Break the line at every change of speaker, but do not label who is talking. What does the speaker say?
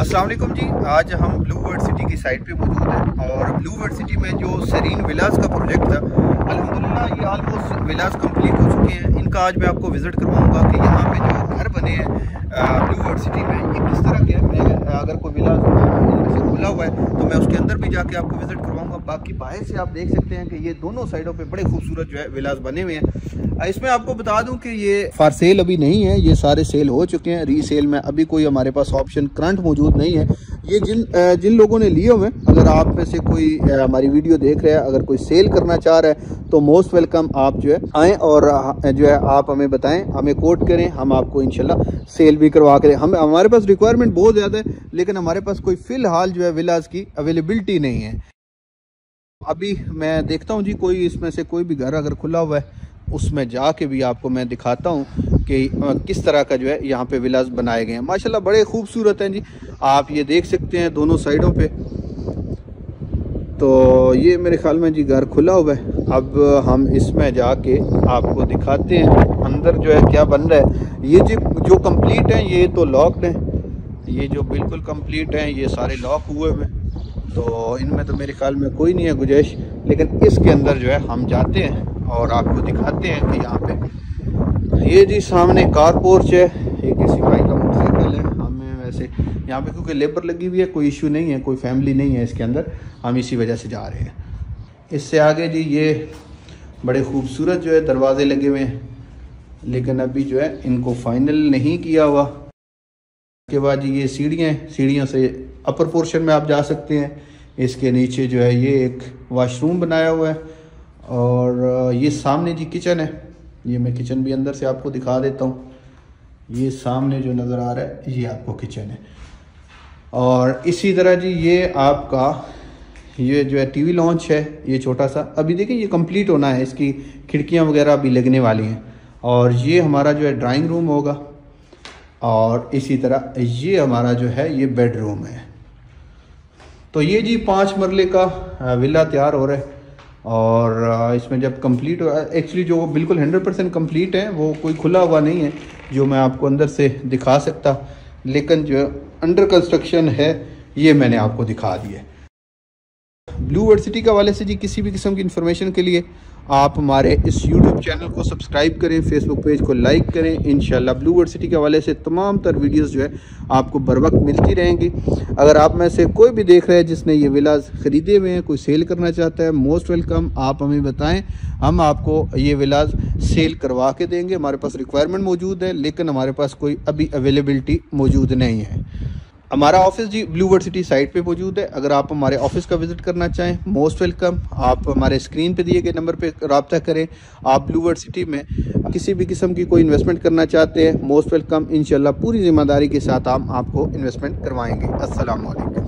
अस्सलाम वालेकुम जी। आज हम ब्लू वर्ड सिटी की साइट पे मौजूद हैं और ब्लू वर्ड सिटी में जो सरीन विलास का प्रोजेक्ट था, अल्हम्दुलिल्लाह ये ऑलमोस्ट विलास कंप्लीट हो चुके हैं। इनका आज मैं आपको विज़िट करवाऊंगा कि यहाँ पे जो घर बने हैं ब्लू वर्ड सिटी में ये किस तरह के हैं। मैं अगर कोई विलास इनमें से खुला हुआ है तो मैं उसके अंदर भी जाके आपको विज़िट करवाऊँगा। बाकी बाहर से आप देख सकते हैं कि ये दोनों साइडों पर बड़े खूबसूरत जो है विलास बने हुए हैं। इसमें आपको बता दूँ कि ये फॉर सेल अभी नहीं है, ये सारे सेल हो चुके हैं। रीसेल में अभी कोई हमारे पास ऑप्शन करंट मौजूद नहीं है। ये जिन लोगों ने लिए हुए, अगर आप में से कोई हमारी वीडियो देख रहा है, अगर कोई सेल करना चाह रहा है तो मोस्ट वेलकम आप जो है आएँ और जो है आप हमें बताएं, हमें कोट करें, हम आपको इंशाल्लाह सेल भी करवा करें। हमारे पास रिक्वायरमेंट बहुत ज़्यादा है, लेकिन हमारे पास कोई फ़िलहाल जो है विलास की अवेलेबिलिटी नहीं है। अभी मैं देखता हूँ जी, कोई इसमें से कोई भी घर अगर खुला हुआ है उसमें जाके भी आपको मैं दिखाता हूँ कि किस तरह का जो है यहाँ पे विलास बनाए गए हैं। माशाल्लाह बड़े खूबसूरत हैं जी, आप ये देख सकते हैं दोनों साइडों पे। तो ये मेरे ख्याल में जी घर खुला हुआ है। अब हम इसमें जाके आपको दिखाते हैं अंदर जो है क्या बन रहा है। ये जो कंप्लीट हैं ये तो लॉक्ड हैं, ये जो बिल्कुल कंप्लीट हैं ये सारे लॉक हुए हुए हैं, तो इनमें तो मेरे ख्याल में कोई नहीं है गुंजाइश। लेकिन इसके अंदर जो है हम जाते हैं और आपको दिखाते हैं कि यहाँ पे ये जी सामने कार पोर्च है, ये किसी भाई का मोटरसाइकिल है। हमें वैसे यहाँ पे क्योंकि लेबर लगी हुई है, कोई इशू नहीं है, कोई फैमिली नहीं है इसके अंदर, हम इसी वजह से जा रहे हैं। इससे आगे जी ये बड़े खूबसूरत जो है दरवाजे लगे हुए हैं, लेकिन अभी जो है इनको फाइनल नहीं किया हुआ। उसके बाद जी ये सीढ़ियाँ से अपर पोर्शन में आप जा सकते हैं। इसके नीचे जो है ये एक वाशरूम बनाया हुआ है और ये सामने जी किचन है। ये मैं किचन भी अंदर से आपको दिखा देता हूँ। ये सामने जो नज़र आ रहा है ये आपको किचन है। और इसी तरह जी ये आपका ये जो है टीवी लॉन्च है, ये छोटा सा। अभी देखिए ये कंप्लीट होना है, इसकी खिड़कियाँ वगैरह अभी लगने वाली हैं। और ये हमारा जो है ड्राइंग रूम होगा और इसी तरह ये हमारा जो है ये बेडरूम है। तो ये जी 5 मरले का विला तैयार हो रहा है और इसमें जब कंप्लीट हो, एक्चुअली जो बिल्कुल 100% कंप्लीट है वो कोई खुला हुआ नहीं है जो मैं आपको अंदर से दिखा सकता, लेकिन जो अंडर कंस्ट्रक्शन है ये मैंने आपको दिखा दिया है। ब्लू वर्ड सिटी के हवाले से जी किसी भी किस्म की इन्फॉर्मेशन के लिए आप हमारे इस YouTube चैनल को सब्सक्राइब करें, फेसबुक पेज को लाइक करें। इंशाल्लाह ब्लू वर्ड सिटी के हवाले से तमाम तर वीडियोस जो है आपको बर वक्त मिलती रहेंगी। अगर आप में से कोई भी देख रहे हैं जिसने ये विलास ख़रीदे हुए हैं, कोई सेल करना चाहता है, मोस्ट वेलकम, आप हमें बताएं, हम आपको ये विलास सेल करवा के देंगे। हमारे पास रिक्वायरमेंट मौजूद है, लेकिन हमारे पास कोई अभी अवेलेबिलिटी मौजूद नहीं है। हमारा ऑफिस जी ब्लू वर्ड सिटी साइट पे मौजूद है। अगर आप हमारे ऑफिस का विज़िट करना चाहें, मोस्ट वेलकम, आप हमारे स्क्रीन पे दिए गए नंबर पे रब्ता करें। आप ब्लू वर्ड सिटी में किसी भी किस्म की कोई इन्वेस्टमेंट करना चाहते हैं, मोस्ट वेलकम, इंशाल्लाह पूरी ज़िम्मेदारी के साथ हम आपको इन्वेस्टमेंट करवाएंगे। अस्सलाम वालेकुम।